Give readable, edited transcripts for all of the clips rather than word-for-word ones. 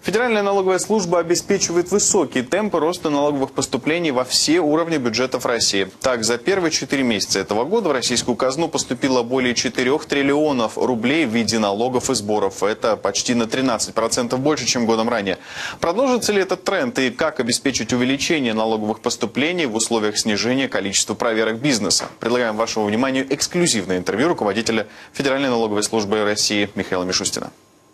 Федеральная налоговая служба обеспечивает высокие темпы роста налоговых поступлений во все уровни бюджетов России. Так, за первые 4 месяца этого года в российскую казну поступило более 4 триллионов рублей в виде налогов и сборов. Это почти на 13% больше, чем годом ранее. Продолжится ли этот тренд и как обеспечить увеличение налоговых поступлений в условиях снижения количества проверок бизнеса? Предлагаем вашему вниманию эксклюзивное интервью руководителя Федеральной налоговой службы России Михаила Мишустина.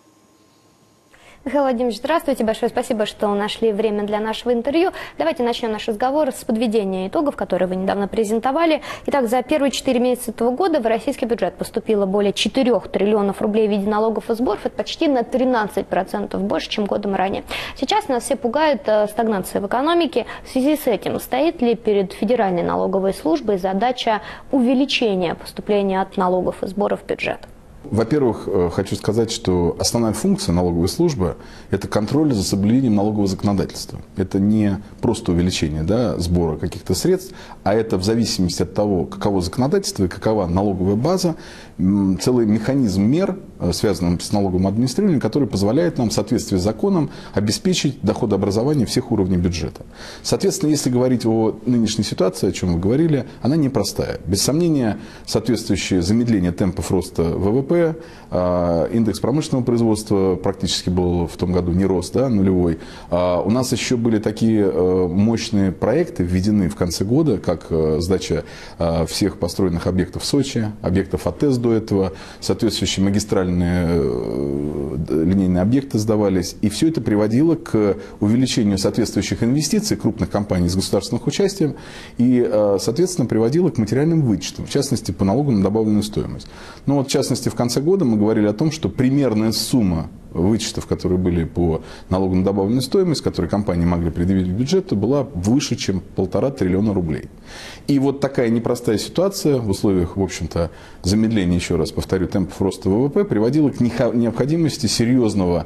Михаил Владимирович, здравствуйте. Большое спасибо, что нашли время для нашего интервью. Давайте начнем наш разговор с подведения итогов, которые вы недавно презентовали. Итак, за первые 4 месяца этого года в российский бюджет поступило более 4 триллионов рублей в виде налогов и сборов. Это почти на 13% больше, чем годом ранее. Сейчас нас все пугает стагнация в экономике. В связи с этим стоит ли перед Федеральной налоговой службой задача увеличения поступления от налогов и сборов в бюджет? Во-первых, хочу сказать, что основная функция налоговой службы – это контроль за соблюдением налогового законодательства. Это не просто увеличение сбора каких-то средств, а это в зависимости от того, каково законодательство и какова налоговая база, целый механизм мер, связанных с налоговым администрированием, который позволяет нам в соответствии с законом обеспечить доходообразование всех уровней бюджета. Соответственно, если говорить о нынешней ситуации, о чем вы говорили, она непростая. Без сомнения, соответствующее замедление темпов роста ВВП, индекс промышленного производства практически был в том году не рост, нулевой. У нас еще были такие мощные проекты введены в конце года, как сдача всех построенных объектов в Сочи, объектов АТЭС до этого, соответствующие магистральные линейные объекты сдавались. И все это приводило к увеличению соответствующих инвестиций крупных компаний с государственным участием и, соответственно, приводило к материальным вычетам, в частности, по налогу на добавленную стоимость. Но вот, в частности, в конце года мы говорили о том, что примерная сумма вычетов, которые были по налогу на добавленную стоимость, которые компании могли предъявить к бюджету, была выше, чем 1,5 триллиона рублей. И вот такая непростая ситуация в условиях, в общем-то, замедления, еще раз повторю, темпов роста ВВП приводила к необходимости серьезного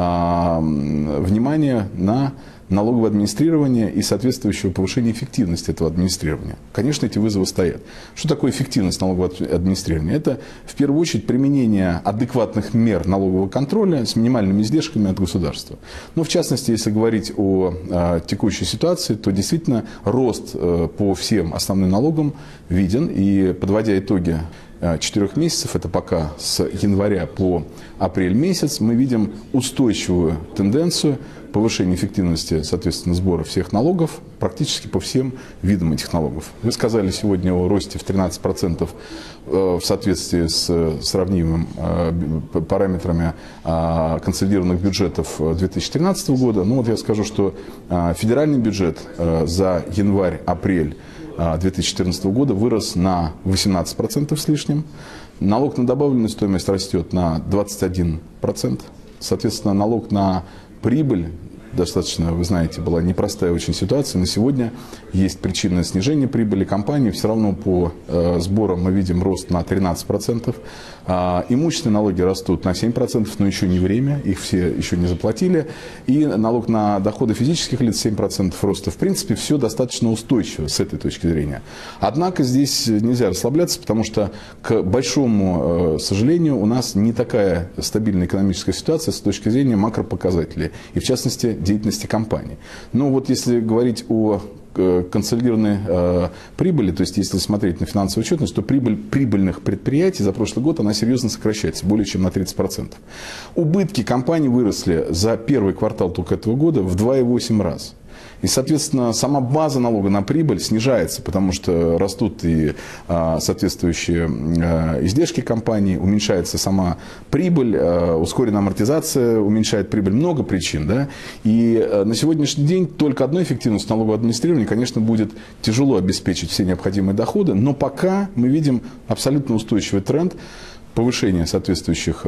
внимания на налоговое администрирование и соответствующего повышения эффективности этого администрирования. Конечно, эти вызовы стоят. Что такое эффективность налогового администрирования? Это, в первую очередь, применение адекватных мер налогового контроля с минимальными издержками от государства. Но, в частности, если говорить о текущей ситуации, то действительно рост по всем основным налогам виден. И, подводя итоги 4 месяцев, это пока с января по апрель месяц, мы видим устойчивую тенденцию повышения эффективности, соответственно, сбора всех налогов практически по всем видам этих налогов. Вы сказали сегодня о росте в 13% в соответствии с сравнимыми параметрами консолидированных бюджетов 2013 года. Ну вот я скажу, что федеральный бюджет за январь-апрель 2014 года вырос на 18% с лишним. Налог на добавленную стоимость растет на 21%. Соответственно, налог на прибыль, достаточно, вы знаете, была непростая очень ситуация. На сегодня есть причина снижения прибыли компании. Все равно по сборам мы видим рост на 13%. Имущественные налоги растут на 7%, но еще не время, их все еще не заплатили. И налог на доходы физических лиц 7% роста. В принципе, все достаточно устойчиво с этой точки зрения. Однако здесь нельзя расслабляться, потому что, к большому сожалению, у нас не такая стабильная экономическая ситуация с точки зрения макропоказателей. И, в частности, деятельности компании. Но вот если говорить о консолидированной прибыли, то есть если смотреть на финансовую отчетность, то прибыль прибыльных предприятий за прошлый год она серьезно сокращается, более чем на 30%. Убытки компаний выросли за первый квартал только этого года в 2,8 раз. И, соответственно, сама база налога на прибыль снижается, потому что растут и соответствующие издержки компании, уменьшается сама прибыль, ускоренная амортизация уменьшает прибыль. Много причин. Да? И на сегодняшний день только одной эффективностью налогового администрирования, конечно, будет тяжело обеспечить все необходимые доходы, но пока мы видим абсолютно устойчивый тренд повышение соответствующих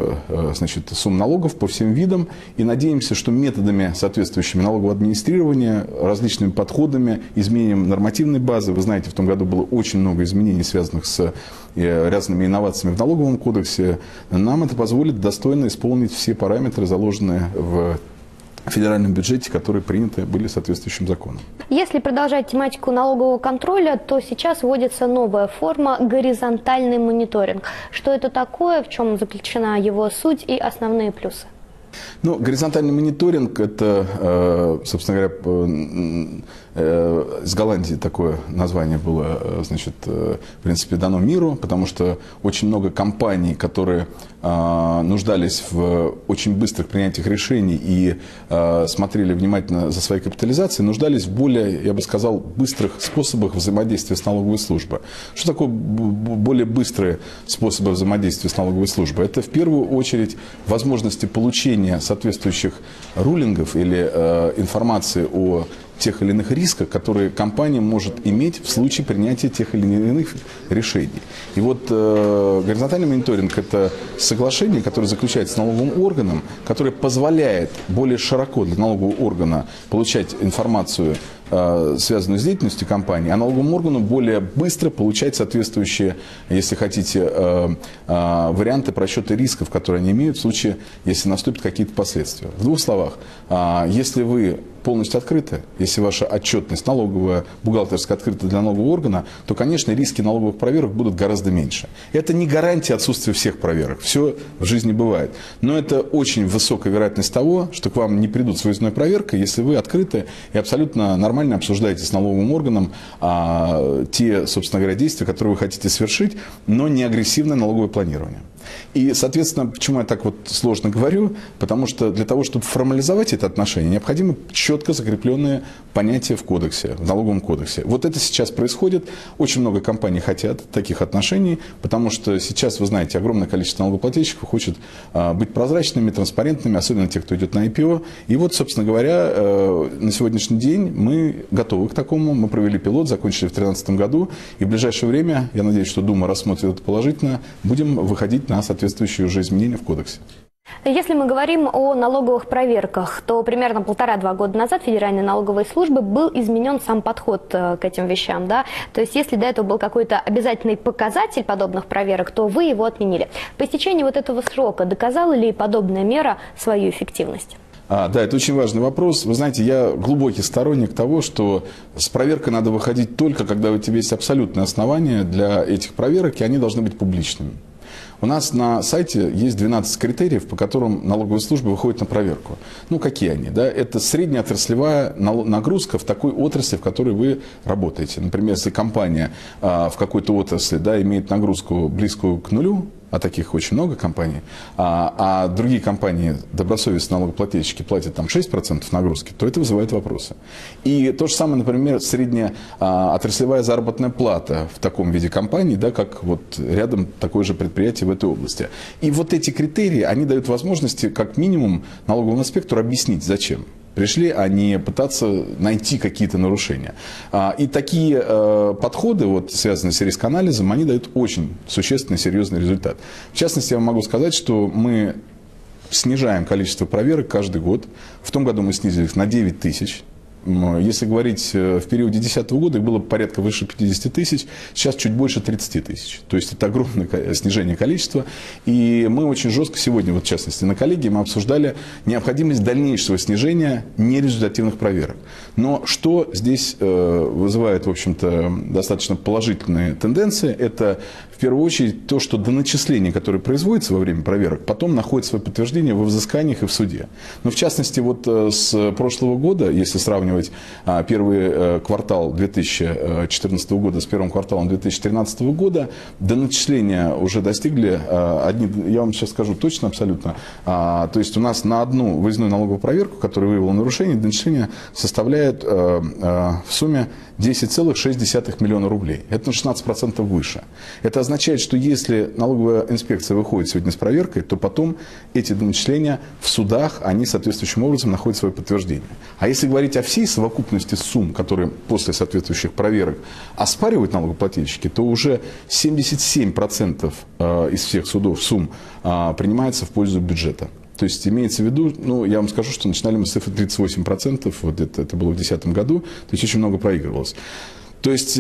сумм налогов по всем видам. И надеемся, что методами соответствующими налогового администрирования, различными подходами, изменением нормативной базы. Вы знаете, в том году было очень много изменений, связанных с разными инновациями в налоговом кодексе. Нам это позволит достойно исполнить все параметры, заложенные в федеральном бюджете, которые приняты были соответствующим законом. Если продолжать тематику налогового контроля, то сейчас вводится новая форма — горизонтальный мониторинг. Что это такое, в чем заключена его суть и основные плюсы? Ну, горизонтальный мониторинг – это, собственно говоря, из Голландии такое название было, значит, в принципе, дано миру, потому что очень много компаний, которые нуждались в очень быстрых принятиях решений и смотрели внимательно за своей капитализацией, нуждались в более, я бы сказал, быстрых способах взаимодействия с налоговой службой. Что такое более быстрые способы взаимодействия с налоговой службой? Это в первую очередь возможности получения соответствующих рулингов или информации о тех или иных рисках, которые компания может иметь в случае принятия тех или иных решений. И вот горизонтальный мониторинг – это соглашение, которое заключается с налоговым органом, которое позволяет более широко для налогового органа получать информацию, связанную с деятельностью компании, а налоговому органу более быстро получать соответствующие, если хотите, варианты просчета рисков, которые они имеют в случае, если наступят какие-то последствия. В двух словах, если вы полностью открыты, если ваша отчетность налоговая, бухгалтерская открыта для налогового органа, то, конечно, риски налоговых проверок будут гораздо меньше. Это не гарантия отсутствия всех проверок. Все в жизни бывает. Но это очень высокая вероятность того, что к вам не придут с выездной проверкой, если вы открыты и абсолютно нормально обсуждаете с налоговым органом те, собственно говоря, действия, которые вы хотите совершить, но не агрессивное налоговое планирование. И, соответственно, почему я так вот сложно говорю? Потому что для того, чтобы формализовать это отношение, необходимо четко закрепленные понятия в кодексе, в налоговом кодексе. Вот это сейчас происходит. Очень много компаний хотят таких отношений, потому что сейчас, вы знаете, огромное количество налогоплательщиков хочет быть прозрачными, транспарентными, особенно те, кто идет на IPO. И вот, собственно говоря, на сегодняшний день мы готовы к такому. Мы провели пилот, закончили в 2013 году. И в ближайшее время, я надеюсь, что Дума рассмотрит это положительно, будем выходить на соответствующие уже изменения в кодексе. Если мы говорим о налоговых проверках, то примерно 1,5-2 года назад Федеральной налоговой службы был изменен сам подход к этим вещам. Да? То есть если до этого был какой-то обязательный показатель подобных проверок, то вы его отменили. По истечении вот этого срока доказала ли подобная мера свою эффективность? Да, это очень важный вопрос. Вы знаете, я глубокий сторонник того, что с проверкой надо выходить только, когда у тебя есть абсолютное основание для этих проверок, и они должны быть публичными. У нас на сайте есть 12 критериев, по которым налоговая служба выходит на проверку. Ну, какие они? Да? Это средняя отраслевая нагрузка в такой отрасли, в которой вы работаете. Например, если компания в какой-то отрасли, да, имеет нагрузку близкую к нулю, а таких очень много компаний, а другие компании, добросовестные налогоплательщики, платят там 6% нагрузки, то это вызывает вопросы. И то же самое, например, средняя отраслевая заработная плата в таком виде компании, да, как вот рядом такое же предприятие в этой области. И вот эти критерии, они дают возможности, как минимум, налоговому инспектору объяснить, зачем пришли, а не пытаться найти какие-то нарушения. И такие подходы, вот, связанные с рисканализом, они дают очень существенный, серьезный результат. В частности, я могу сказать, что мы снижаем количество проверок каждый год. В том году мы снизили их на 9 тысяч. Если говорить в периоде 2010 года, их было порядка выше 50 тысяч, сейчас чуть больше 30 тысяч. То есть это огромное снижение количества. И мы очень жестко сегодня, вот в частности на коллегии, мы обсуждали необходимость дальнейшего снижения нерезультативных проверок. Но что здесь вызывает, в общем-то, достаточно положительные тенденции, это в первую очередь то, что доначисления, которые производятся во время проверок, потом находят свое подтверждение во взысканиях и в суде. Но в частности, вот с прошлого года, если сравнивать первый квартал 2014 года с первым кварталом 2013 года, доначисления уже достигли, я вам сейчас скажу точно абсолютно, то есть у нас на одну выездную налоговую проверку, которая выявила нарушение, доначисление составляет в сумме 10,6 миллиона рублей. Это на 16% выше. Это означает, что если налоговая инспекция выходит сегодня с проверкой, то потом эти доначисления в судах, они соответствующим образом находят свое подтверждение. А если говорить о всей совокупности сумм, которые после соответствующих проверок оспаривают налогоплательщики, то уже 77% из всех судов сумм принимается в пользу бюджета. То есть имеется в виду, ну, я вам скажу, что начинали мы с цифры 38%, вот это было в 2010 году, то есть очень много проигрывалось. То есть,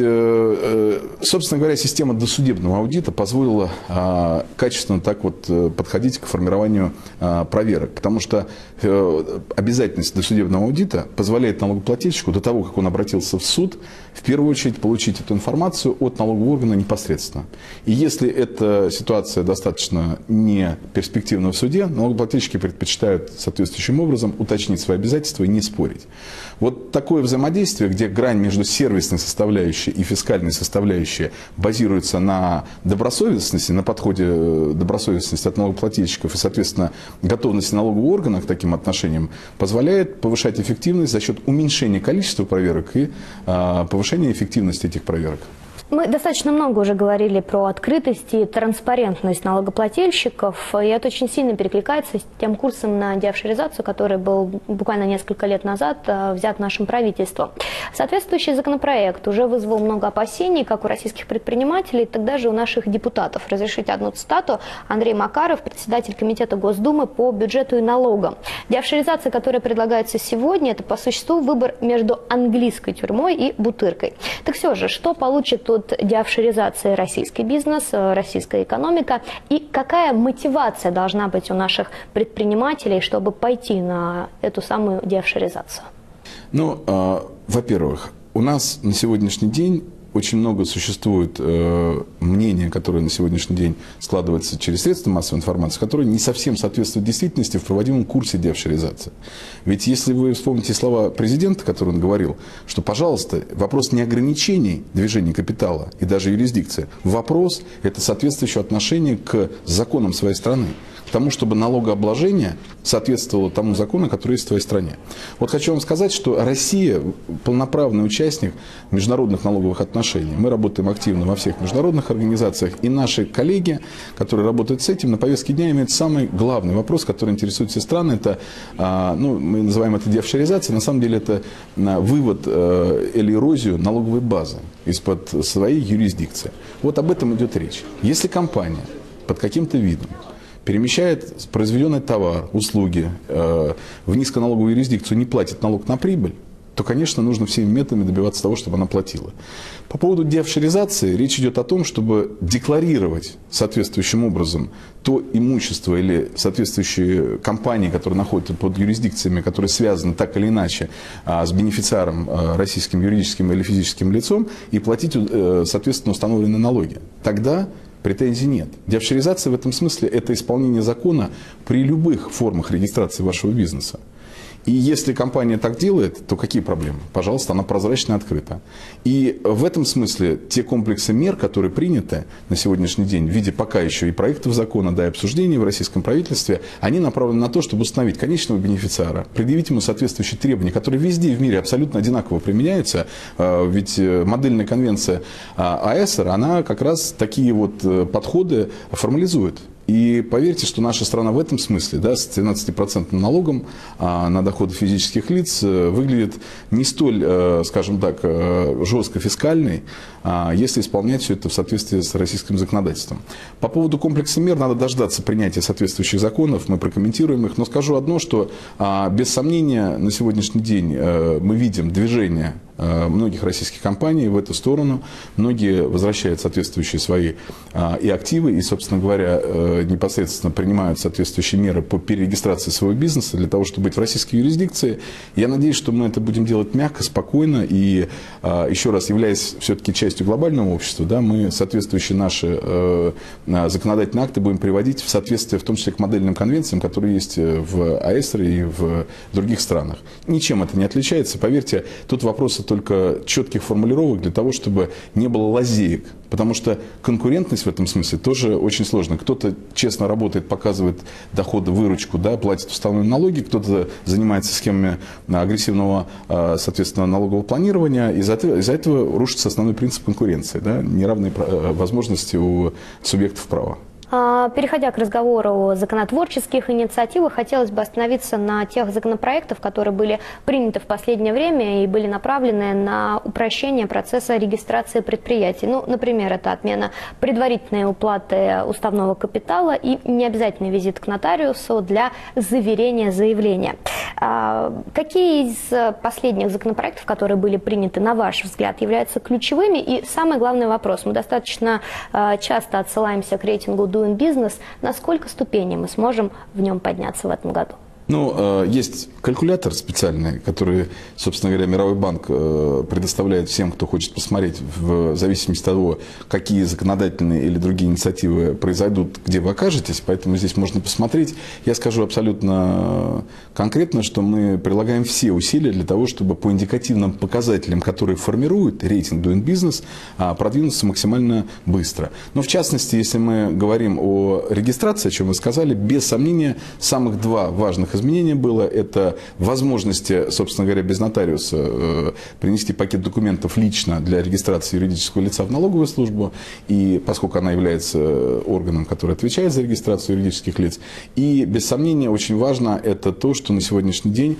собственно говоря, система досудебного аудита позволила качественно так вот подходить к формированию проверок. Потому что обязательность досудебного аудита позволяет налогоплательщику до того, как он обратился в суд, в первую очередь получить эту информацию от налогового органа непосредственно. И если эта ситуация достаточно не перспективна в суде, налогоплательщики предпочитают соответствующим образом уточнить свои обязательства и не спорить. Вот такое взаимодействие, где грань между сервисной составляющей и фискальной составляющей базируется на добросовестности, на подходе добросовестности от налогоплательщиков и, соответственно, готовности налогового органа к таким отношениям, позволяет повышать эффективность за счет уменьшения количества проверок и повышения эффективности этих проверок. Мы достаточно много уже говорили про открытость и транспарентность налогоплательщиков, и это очень сильно перекликается с тем курсом на деофшоризацию, который был буквально несколько лет назад взят нашим правительством. Соответствующий законопроект уже вызвал много опасений как у российских предпринимателей, так даже у наших депутатов. Разрешите одну цитату. Андрей Макаров, председатель комитета Госдумы по бюджету и налогам. Деофшоризация, которая предлагается сегодня, это по существу выбор между английской тюрьмой и бутыркой. Так все же, что получит от деофшоризации российский бизнес, российская экономика, и какая мотивация должна быть у наших предпринимателей, чтобы пойти на эту самую деофшоризацию? Ну, во-первых, у нас на сегодняшний день очень много существует мнения, которые на сегодняшний день складываются через средства массовой информации, которые не совсем соответствуют действительности в проводимом курсе деофшоризации. Ведь если вы вспомните слова президента, которые он говорил, что, пожалуйста, вопрос не ограничений движения капитала и даже юрисдикции, вопрос – это соответствующее отношение к законам своей страны, к тому, чтобы налогообложение соответствовало тому закону, который есть в твоей стране. Вот хочу вам сказать, что Россия полноправный участник международных налоговых отношений. Мы работаем активно во всех международных организациях, и наши коллеги, которые работают с этим, на повестке дня имеют самый главный вопрос, который интересует все страны. Это, мы называем это деофшоризацией, на самом деле это вывод или эрозию налоговой базы из-под своей юрисдикции. Вот об этом идет речь. Если компания под каким-то видом перемещает произведенный товар, услуги в низконалоговую юрисдикцию, не платит налог на прибыль, то, конечно, нужно всеми методами добиваться того, чтобы она платила. По поводу деофшоризации речь идет о том, чтобы декларировать соответствующим образом то имущество или соответствующие компании, которые находятся под юрисдикциями, которые связаны так или иначе с бенефициаром, российским юридическим или физическим лицом, и платить, соответственно, установленные налоги. Тогда претензий нет. Деофшоризация в этом смысле – это исполнение закона при любых формах регистрации вашего бизнеса. И если компания так делает, то какие проблемы? Пожалуйста, она прозрачно открыта. И в этом смысле те комплексы мер, которые приняты на сегодняшний день в виде пока еще и проектов закона, да, и обсуждений в российском правительстве, они направлены на то, чтобы установить конечного бенефициара, предъявить ему соответствующие требования, которые везде в мире абсолютно одинаково применяются. Ведь модельная конвенция АЭСР, она как раз такие вот подходы формализует. И поверьте, что наша страна в этом смысле, да, с 13% налогом на доходы физических лиц выглядит не столь, скажем так, жестко фискальной, если исполнять все это в соответствии с российским законодательством. По поводу комплекса мер надо дождаться принятия соответствующих законов, мы прокомментируем их, но скажу одно, что без сомнения на сегодняшний день мы видим движение многих российских компаний в эту сторону. Многие возвращают соответствующие свои и активы, и, собственно говоря, непосредственно принимают соответствующие меры по перерегистрации своего бизнеса для того, чтобы быть в российской юрисдикции. Я надеюсь, что мы это будем делать мягко, спокойно, и еще раз, являясь все-таки частью глобального общества, да, мы соответствующие наши законодательные акты будем приводить в соответствие, в том числе к модельным конвенциям, которые есть в АЭСР и в других странах. Ничем это не отличается. Поверьте, тут вопросы только четких формулировок для того, чтобы не было лазеек. Потому что конкурентность в этом смысле тоже очень сложна. Кто-то честно работает, показывает доходы, выручку, да, платит уставные налоги, кто-то занимается схемами агрессивного, соответственно, налогового планирования. Из-за этого рушится основной принцип конкуренции, да, неравные возможности у субъектов права. Переходя к разговору о законотворческих инициативах, хотелось бы остановиться на тех законопроектах, которые были приняты в последнее время и были направлены на упрощение процесса регистрации предприятий. Ну, например, это отмена предварительной уплаты уставного капитала и необязательный визит к нотариусу для заверения заявления. Какие из последних законопроектов, которые были приняты, на ваш взгляд, являются ключевыми? И самый главный вопрос. Мы достаточно часто отсылаемся к рейтингу Doing Business. На сколько ступеней мы сможем в нем подняться в этом году? Ну, есть калькулятор специальный, который, собственно говоря, Мировой банк предоставляет всем, кто хочет посмотреть, в зависимости от того, какие законодательные или другие инициативы произойдут, где вы окажетесь. Поэтому здесь можно посмотреть. Я скажу абсолютно конкретно, что мы прилагаем все усилия для того, чтобы по индикативным показателям, которые формируют рейтинг Doing Business, продвинуться максимально быстро. Но в частности, если мы говорим о регистрации, о чем вы сказали, без сомнения, самых два важных изменения было. Это возможности, собственно говоря, без нотариуса принести пакет документов лично для регистрации юридического лица в налоговую службу. И поскольку она является органом, который отвечает за регистрацию юридических лиц. И без сомнения очень важно это то, что на сегодняшний день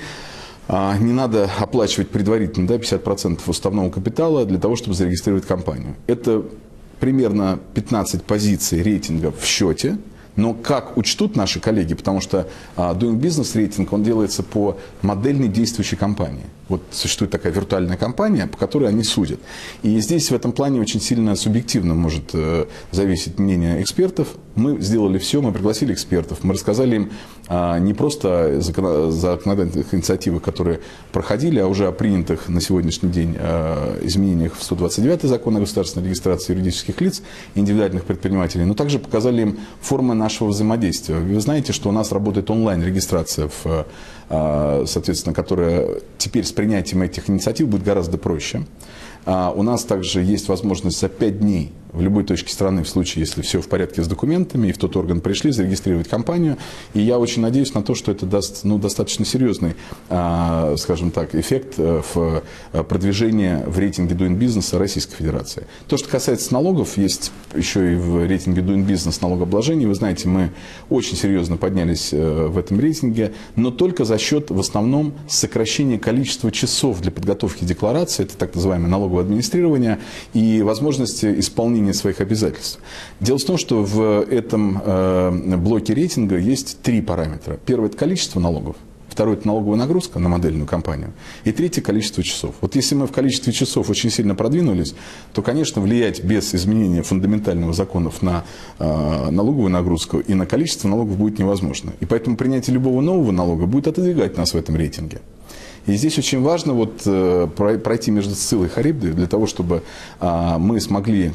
не надо оплачивать предварительно 50% уставного капитала для того, чтобы зарегистрировать компанию. Это примерно 15 позиций рейтинга в счете. Но как учтут наши коллеги, потому что Doing Business рейтинг, он делается по модельной действующей компании. Вот существует такая виртуальная компания, по которой они судят. И здесь в этом плане очень сильно субъективно может зависеть мнение экспертов. Мы сделали все, мы пригласили экспертов, мы рассказали им не просто о законодательных инициативах, которые проходили, а уже о принятых на сегодняшний день изменениях в 129 закон о государственной регистрации юридических лиц и индивидуальных предпринимателей, но также показали им формы нашего взаимодействия. Вы знаете, что у нас работает онлайн-регистрация, соответственно, которая теперь с принятием этих инициатив будет гораздо проще. У нас также есть возможность за 5 дней в любой точке страны, в случае, если все в порядке с документами, и в тот орган пришли, зарегистрировать компанию. И я очень надеюсь на то, что это даст достаточно серьезный, скажем так, эффект в продвижении в рейтинге Doing Business Российской Федерации. То, что касается налогов, есть еще и в рейтинге Doing Business налогообложения. Вы знаете, мы очень серьезно поднялись в этом рейтинге, но только за счет, в основном, сокращения количества часов для подготовки декларации, это так называемое налоговое администрирование, и возможности исполнения своих обязательств. Дело в том, что в этом блоке рейтинга есть 3 параметра. Первый – это количество налогов. Второй – это налоговая нагрузка на модельную компанию. И третий – количество часов. Вот если мы в количестве часов очень сильно продвинулись, то, конечно, влиять без изменения фундаментальных законов на налоговую нагрузку и на количество налогов будет невозможно. И поэтому принятие любого нового налога будет отодвигать нас в этом рейтинге. И здесь очень важно пройти между Сциллой и Харибдой для того, чтобы мы смогли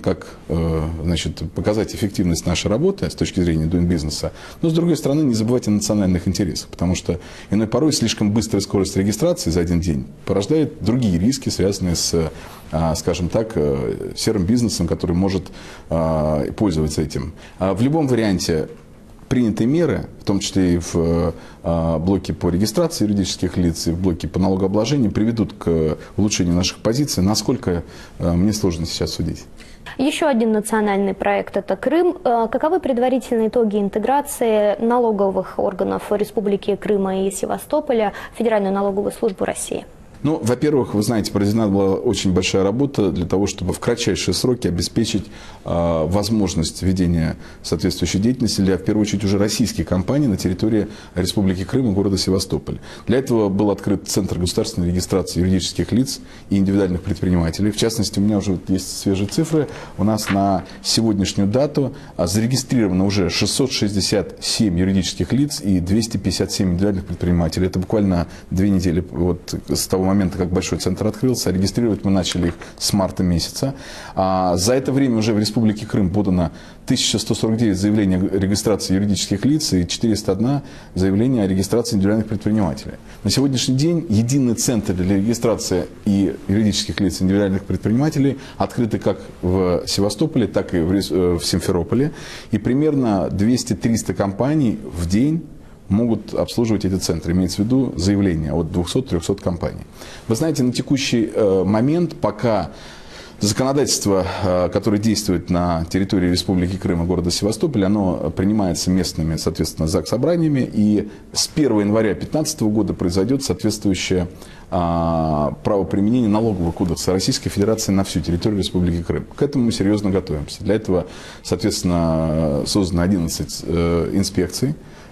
показать эффективность нашей работы с точки зрения Doing Business, но, с другой стороны, не забывать о национальных интересах, потому что иной порой слишком быстрая скорость регистрации за один день порождает другие риски, связанные с, скажем так, серым бизнесом, который может пользоваться этим. В любом варианте принятые меры, в том числе и в блоке по регистрации юридических лиц, и в блоке по налогообложению, приведут к улучшению наших позиций. Насколько, мне сложно сейчас судить. Еще один национальный проект – это Крым. Каковы предварительные итоги интеграции налоговых органов Республики Крыма и Севастополя в Федеральную налоговую службу России? Ну, во-первых, вы знаете, проведена была очень большая работа для того, чтобы в кратчайшие сроки обеспечить возможность ведения соответствующей деятельности для, в первую очередь, уже российских компаний на территории Республики Крым и города Севастополь. Для этого был открыт Центр государственной регистрации юридических лиц и индивидуальных предпринимателей. В частности, у меня уже есть свежие цифры. У нас на сегодняшнюю дату зарегистрировано уже 667 юридических лиц и 257 индивидуальных предпринимателей. Это буквально 2 недели с того момента, как большой центр открылся. Регистрировать мы начали их с марта месяца. За это время уже в Республике Крым подано 1149 заявлений о регистрации юридических лиц и 401 заявление о регистрации индивидуальных предпринимателей. На сегодняшний день единый центр для регистрации и юридических лиц и индивидуальных предпринимателей открыты как в Севастополе, так и в Симферополе. И примерно 200-300 компаний в день могут обслуживать эти центры. Имеется в виду заявления от 200-300 компаний. Вы знаете, на текущий момент, пока законодательство, которое действует на территории Республики Крым и города Севастополь, оно принимается местными, соответственно, заксобраниями, и с 1 января 2015 года произойдет соответствующее правоприменение налогового кодекса Российской Федерации на всю территорию Республики Крым. К этому мы серьезно готовимся. Для этого, соответственно, создано 11 инспекций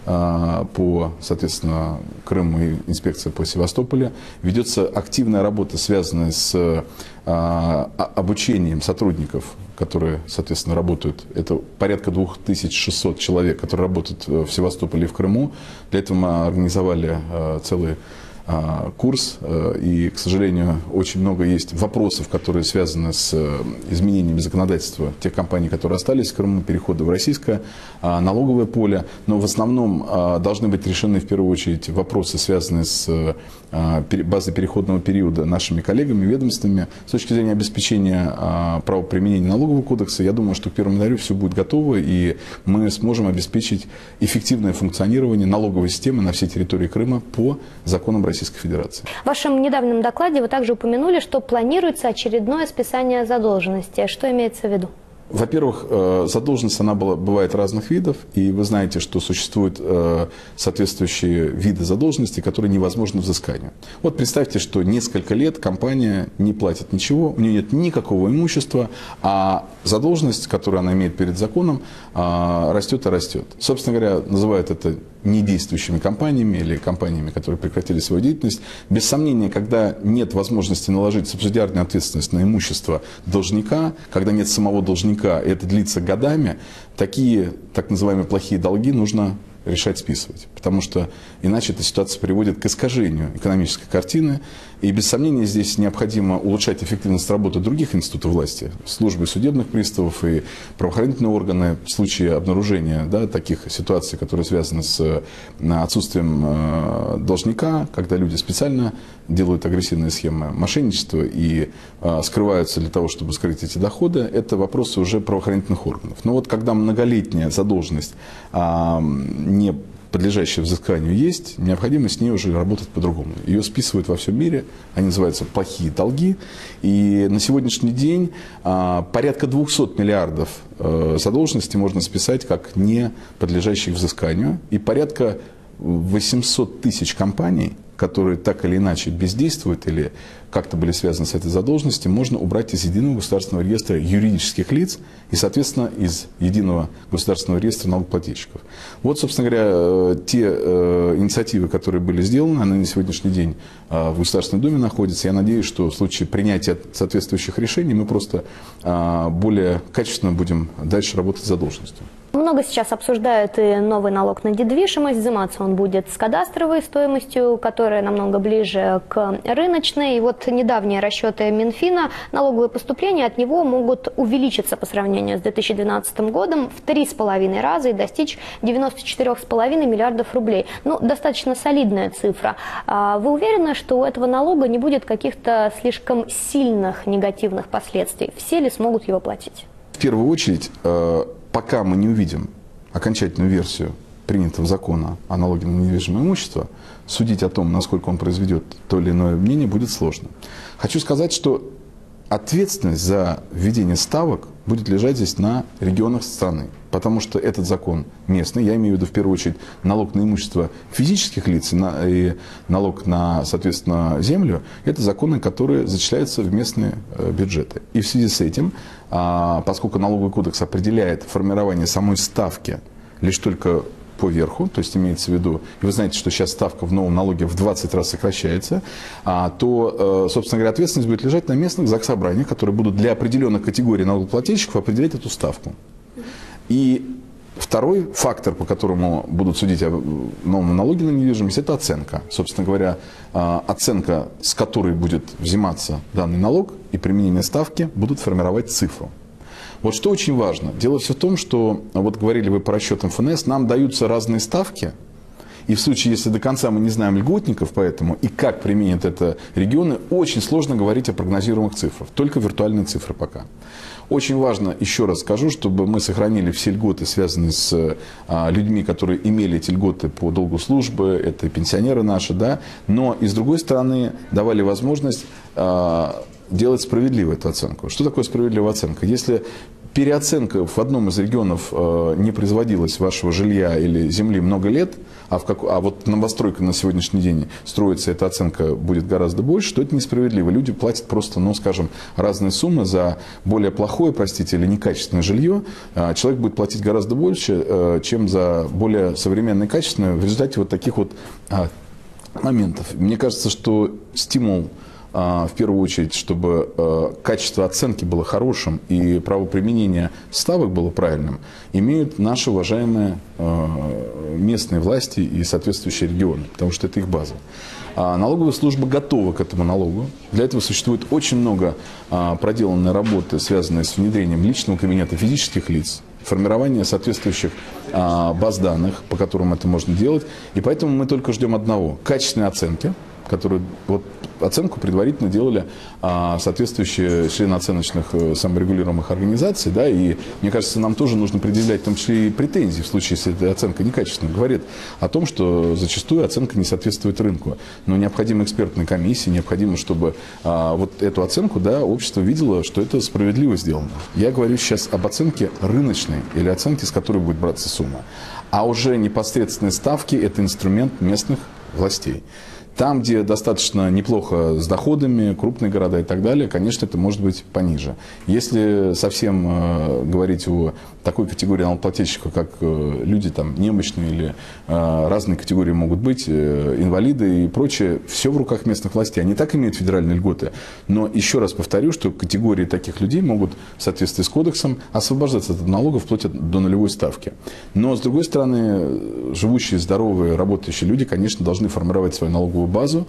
по, соответственно, Крыму и инспекция по Севастополю. Ведется активная работа, связанная с обучением сотрудников, которые, соответственно, работают. Это порядка 2600 человек, которые работают в Севастополе и в Крыму. Для этого мы организовали целый курс, и, к сожалению, очень много есть вопросов, которые связаны с изменениями законодательства тех компаний, которые остались в Крыму, перехода в российское налоговое поле, но в основном должны быть решены в первую очередь вопросы, связанные с базой переходного периода нашими коллегами, ведомствами. С точки зрения обеспечения правоприменения налогового кодекса, я думаю, что к 1 января все будет готово, и мы сможем обеспечить эффективное функционирование налоговой системы на всей территории Крыма по законам Российской Федерации. В вашем недавнем докладе вы также упомянули, что планируется очередное списание задолженности. Что имеется в виду? Во-первых, задолженность она бывает разных видов, и вы знаете, что существуют соответствующие виды задолженности, которые невозможны взысканию. Вот представьте, что несколько лет компания не платит ничего, у нее нет никакого имущества, а задолженность, которую она имеет перед законом, растет и растет. Собственно говоря, называют это недействующими компаниями или компаниями, которые прекратили свою деятельность. Без сомнения, когда нет возможности наложить субсидиарную ответственность на имущество должника, когда нет самого должника, и это длится годами, такие так называемые плохие долги нужно решать списывать. Потому что иначе эта ситуация приводит к искажению экономической картины. И без сомнения здесь необходимо улучшать эффективность работы других институтов власти, службы судебных приставов и правоохранительные органы в случае обнаружения таких ситуаций, которые связаны с отсутствием должника, когда люди специально делают агрессивные схемы мошенничества и скрываются для того, чтобы скрыть эти доходы. Это вопросы уже правоохранительных органов. Но вот когда многолетняя задолженность не подлежащая взысканию есть, необходимо с ней уже работать по-другому. Ее списывают во всем мире, они называются плохие долги. И на сегодняшний день порядка 200 миллиардов задолженности можно списать как не подлежащих взысканию. И порядка 800 тысяч компаний, которые так или иначе бездействуют или как-то были связаны с этой задолженностью, можно убрать из единого государственного реестра юридических лиц и, соответственно, из единого государственного реестра налогоплательщиков. Вот, собственно говоря, те инициативы, которые были сделаны, они на сегодняшний день в Государственной Думе находятся. Я надеюсь, что в случае принятия соответствующих решений мы просто более качественно будем дальше работать с задолженностью. Много сейчас обсуждают и новый налог на недвижимость. Взиматься он будет с кадастровой стоимостью, которая намного ближе к рыночной. И вот недавние расчеты Минфина, налоговые поступления от него могут увеличиться по сравнению с 2012 годом в 3,5 раза и достичь 94,5 миллиардов рублей. Ну, достаточно солидная цифра. Вы уверены, что у этого налога не будет каких-то слишком сильных негативных последствий? Все ли смогут его платить? В первую очередь, пока мы не увидим окончательную версию принятого закона о налоге на недвижимое имущество, судить о том, насколько он произведет то или иное мнение, будет сложно. Хочу сказать, что ответственность за введение ставок будет лежать здесь на регионах страны, потому что этот закон местный, я имею в виду в первую очередь налог на имущество физических лиц и налог на, соответственно, землю, это законы, которые зачисляются в местные бюджеты. И в связи с этим, поскольку налоговый кодекс определяет формирование самой ставки лишь только по верху, то есть имеется в виду, и вы знаете, что сейчас ставка в новом налоге в 20 раз сокращается, то, собственно говоря, ответственность будет лежать на местных заксобраниях, которые будут для определенных категорий налогоплательщиков определять эту ставку. И второй фактор, по которому будут судить о новом налоге на недвижимость, это оценка. Собственно говоря, оценка, с которой будет взиматься данный налог, и применение ставки будут формировать цифру. Вот что очень важно. Дело все в том, что, вот говорили вы по расчетам ФНС, нам даются разные ставки, и в случае, если до конца мы не знаем льготников по этому и как применят это регионы, очень сложно говорить о прогнозируемых цифрах, только виртуальные цифры пока. Очень важно, еще раз скажу, чтобы мы сохранили все льготы, связанные с людьми, которые имели эти льготы по долгу службы, это пенсионеры наши, да, но и с другой стороны давали возможность делать справедливую эту оценку. Что такое справедливая оценка? Если переоценка в одном из регионов не производилась вашего жилья или земли много лет, а вот новостройка на сегодняшний день строится, эта оценка будет гораздо больше, то это несправедливо. Люди платят просто, ну, скажем, разные суммы за более плохое, простите, или некачественное жилье. Человек будет платить гораздо больше, чем за более современное и качественное в результате вот таких вот моментов. Мне кажется, что стимул в первую очередь, чтобы качество оценки было хорошим и правоприменение ставок было правильным, имеют наши уважаемые местные власти и соответствующие регионы, потому что это их база. Налоговая служба готова к этому налогу. Для этого существует очень много проделанной работы, связанной с внедрением личного кабинета физических лиц, формирование соответствующих баз данных, по которым это можно делать. И поэтому мы только ждем одного – качественной оценки, которую вот оценку предварительно делали соответствующие члены оценочных саморегулируемых организаций, да, и мне кажется, нам тоже нужно предъявлять в том числе и претензии в случае, если эта оценка некачественная, говорит о том, что зачастую оценка не соответствует рынку, но необходима экспертная комиссия, необходимо, чтобы вот эту оценку, да, общество видело, что это справедливо сделано. Я говорю сейчас об оценке рыночной или оценке, с которой будет браться сумма, а уже непосредственные ставки – это инструмент местных властей. Там, где достаточно неплохо с доходами, крупные города и так далее, конечно, это может быть пониже. Если совсем говорить о такой категории налогоплательщиков, как люди там немощные или разные категории могут быть, инвалиды и прочее, все в руках местных властей. Они так имеют федеральные льготы. Но еще раз повторю, что категории таких людей могут в соответствии с кодексом освобождаться от налогов вплоть до нулевой ставки. Но, с другой стороны, живущие, здоровые, работающие люди, конечно, должны формировать свою налоговую базу,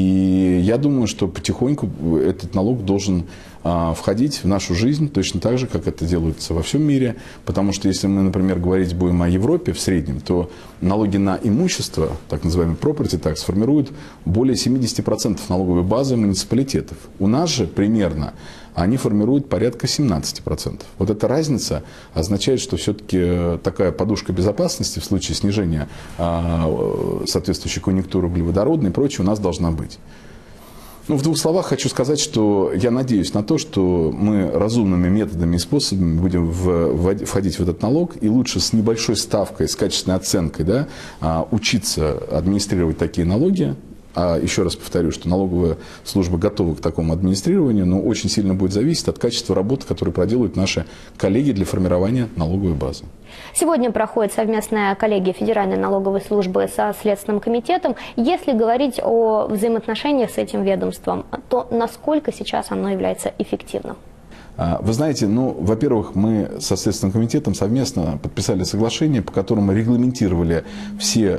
и я думаю, что потихоньку этот налог должен входить в нашу жизнь точно так же, как это делается во всем мире, потому что если мы, например, говорить будем о Европе в среднем, то налоги на имущество, так называемый property tax, формируют более 70% налоговой базы муниципалитетов. У нас же примерно они формируют порядка 17%. Вот эта разница означает, что все-таки такая подушка безопасности в случае снижения соответствующей конъюнктуры углеводородной и прочее у нас должна быть. Ну, в двух словах хочу сказать, что я надеюсь на то, что мы разумными методами и способами будем входить в этот налог, и лучше с небольшой ставкой, с качественной оценкой, да, учиться администрировать такие налоги. А еще раз повторю, что налоговая служба готова к такому администрированию, но очень сильно будет зависеть от качества работы, которую проделывают наши коллеги для формирования налоговой базы. Сегодня проходит совместная коллегия Федеральной налоговой службы со Следственным комитетом. Если говорить о взаимоотношениях с этим ведомством, то насколько сейчас оно является эффективным? Вы знаете, ну, во-первых, мы со Следственным комитетом совместно подписали соглашение, по которому регламентировали все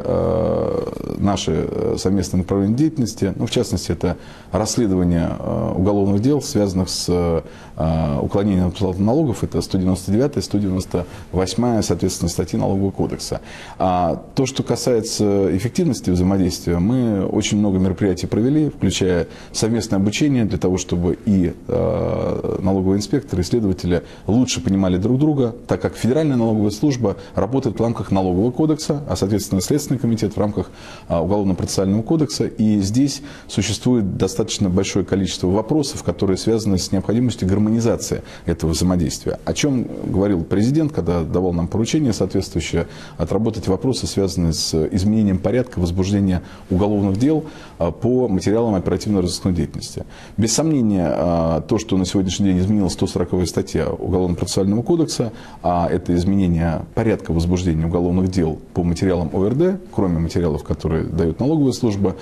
наши совместные направления деятельности. Ну, в частности, это расследование уголовных дел, связанных с уклонением от уплаты налогов. Это 199 и 198, соответственно, статьи Налогового кодекса. А то, что касается эффективности взаимодействия, мы очень много мероприятий провели, включая совместное обучение для того, чтобы и налоговые инспекторы, исследователи лучше понимали друг друга, так как Федеральная налоговая служба работает в рамках Налогового кодекса, а, соответственно, Следственный комитет в рамках Уголовно-процессуального кодекса. И здесь существует достаточно большое количество вопросов, которые связаны с необходимостью гармонизации этого взаимодействия. О чем говорил президент, когда давал нам поручение соответствующее отработать вопросы, связанные с изменением порядка возбуждения уголовных дел по материалам оперативно-розыскной деятельности. Без сомнения, то, что на сегодняшний день изменилась 140-я статья Уголовно-процессуального кодекса, а это изменение порядка возбуждения уголовных дел по материалам ОРД, кроме материалов, которые дает налоговая служба,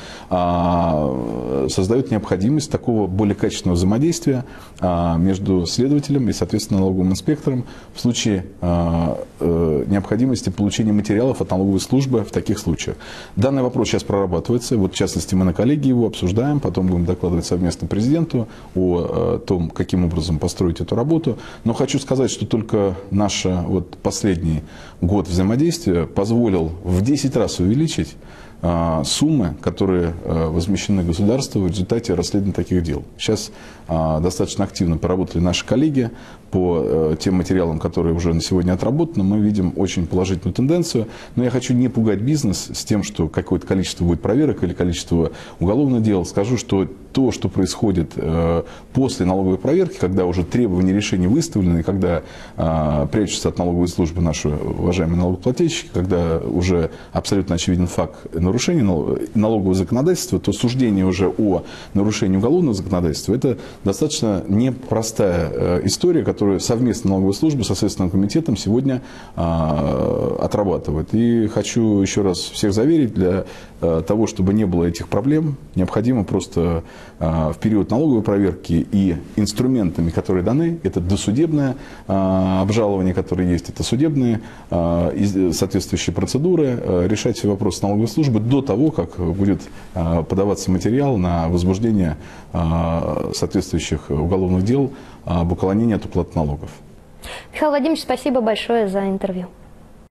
создает необходимость такого более качественного взаимодействия между следователем и, соответственно, налоговым инспектором в случае необходимости получения материалов от налоговой службы в таких случаях. Данный вопрос сейчас прорабатывается. Вот, в частности, мы на коллегии его обсуждаем, потом будем докладывать совместно президенту о том, каким образом построить эту работу. Но хочу сказать, что только наш последний год взаимодействия позволил в 10 раз увеличить суммы, которые возмещены государству в результате расследования таких дел. Сейчас достаточно активно поработали наши коллеги по тем материалам, которые уже на сегодня отработаны. Мы видим очень положительную тенденцию. Но я хочу не пугать бизнес с тем, что какое-то количество будет проверок или количество уголовных дел. Скажу, что то, что происходит после налоговой проверки, когда уже требования решения выставлены, когда прячутся от налоговой службы наши уважаемые налогоплательщики, когда уже абсолютно очевиден факт нарушения налогового законодательства, то суждение уже о нарушении уголовного законодательства – это достаточно непростая история, которую совместно налоговая служба со Следственным комитетом сегодня отрабатывает. И хочу еще раз всех заверить, для того, чтобы не было этих проблем, необходимо просто в период налоговой проверки и инструментами, которые даны, это досудебное обжалование, которое есть, это судебные соответствующие процедуры, решать все вопросы налоговой службы до того, как будет подаваться материал на возбуждение соответствующих уголовных дел об уклонении от уплаты налогов. Михаил Владимирович, спасибо большое за интервью.